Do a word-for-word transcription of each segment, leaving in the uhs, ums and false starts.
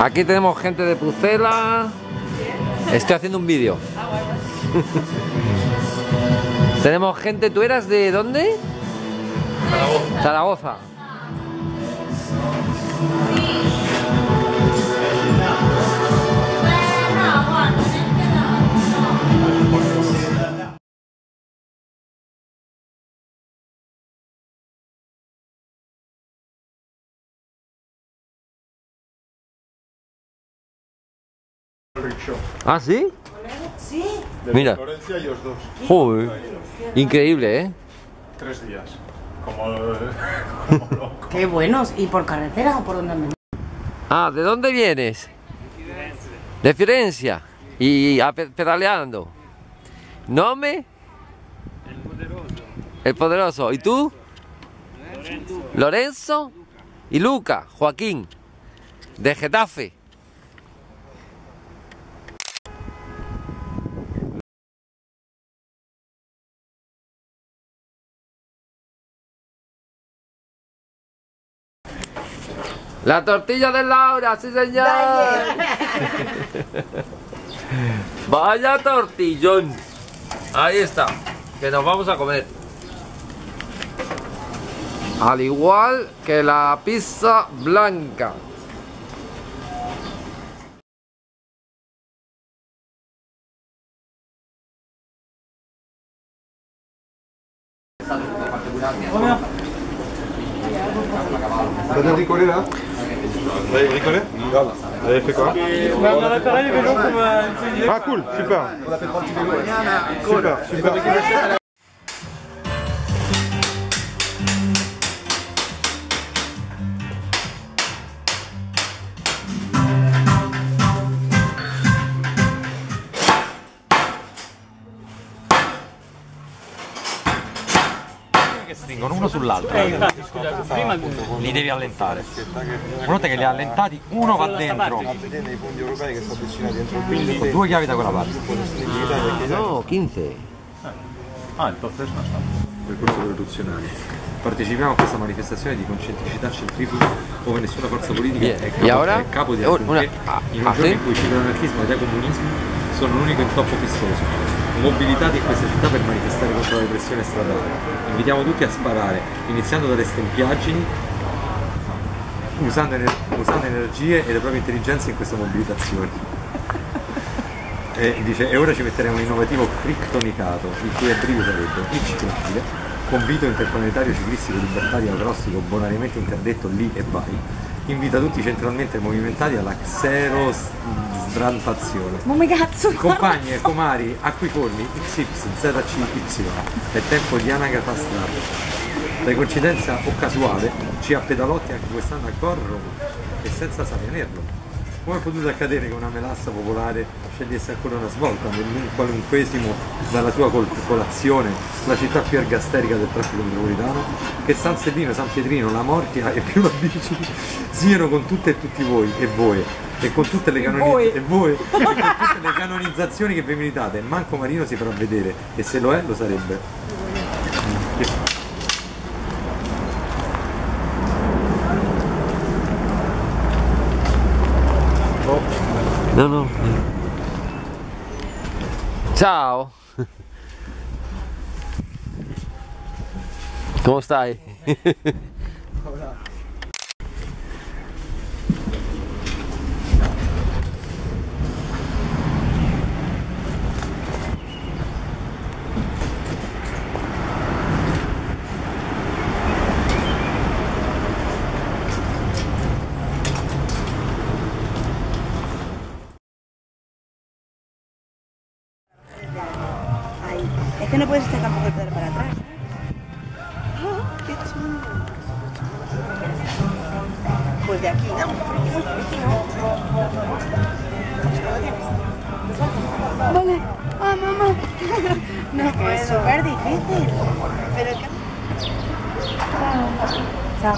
Aquí tenemos gente de Pucela. Estoy haciendo un vídeo. Tenemos gente, ¿tú eras de dónde? Zaragoza. Zaragoza. ¿Ah, sí? Sí. Mira. Florencia y os dos. Joder. Increíble, ¿eh? Tres días. Como, como loco. Qué buenos. ¿Y por carretera o por dónde andan? Ah, ¿de dónde vienes? De Firenze. Y a pe pedaleando. ¿Nome? El Poderoso. El Poderoso. ¿Y tú? Lorenzo. Lorenzo y Luca, Joaquín, de Getafe. La tortilla de Laura, sí señor. Vaya tortillón. Ahí está, que nos vamos a comer. Al igual que la pizza blanca. Vous avez bricolé là? Vous avez bricolé? Vous avez fait quoi? On a réparé les vélos comme un... Ah cool, super. On a fait trois petits vélos. Super, super. Che stringono uno sull'altro, Eh, infatti, scusa, prima... li devi allentare. Una volta che li hai allentati, uno va dentro Vedete nei fondi europei che sono avvicinati dentro il con quindi due chiavi da quella parte. No, quince. Ah, entonces no está. Percorso costituzionale. Partecipiamo a questa manifestazione di concentricità centrifuga dove nessuna forza politica Bien. è capo, E ora? è capo di Oh, alcunché una- in un ah, giorno sì? in cui ciberanarchismo ed ecomunismo sono l'unico intoppo fissoso. Mobilitati in questa città per manifestare contro la repressione stradale. Invitiamo tutti a sparare, iniziando dalle stempiaggini, usando, ener- usando energie e le proprie intelligenze in queste mobilitazioni. E dice, e ora ci metteremo un innovativo criptonicato, il cui abbreviato sarebbe il ciclabile, convito interplanetario ciclistico libertario acrostico bonariamente interdetto lì e vai, invita tutti centralmente movimentati alla xerosdrantazione. Ma mi cazzo! Compagni e comari acquiformi X Y Z C Y, è tempo di anagrafa strada. Da coincidenza o casuale ci appedalotti anche quest'anno a Corro e senza saperlo. Come è potuto accadere che una melassa popolare scegliesse ancora una svolta nel qualunquesimo dalla sua col- colazione, la città più ergasterica del traffico metropolitano? Che San Sellino, San Pietrino, la Morchia e più la Bici siano con tutte e tutti voi e voi e con tutte le, canoni- e voi, e con tutte le canonizzazioni che vi meritate. Manco Marino si farà vedere e se lo è lo sarebbe. No, no. Ciao. Come stai? Ahí. Es que no puedes echar tampoco el pedal para atrás. ¡Ah, qué chulo! Pues de aquí, da muy frío, muy frío. Vale. ¡Ah, mamá! No, que es súper difícil. Pero que... Chao.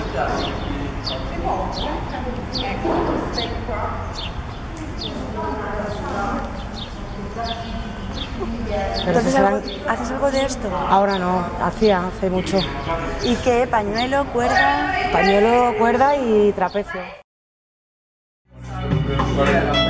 ¿Haces algo, ¿Haces algo de esto? Ahora no, hacía, hace mucho. ¿Y qué? ¿Pañuelo, cuerda? Pañuelo, cuerda y trapecio. Grazie.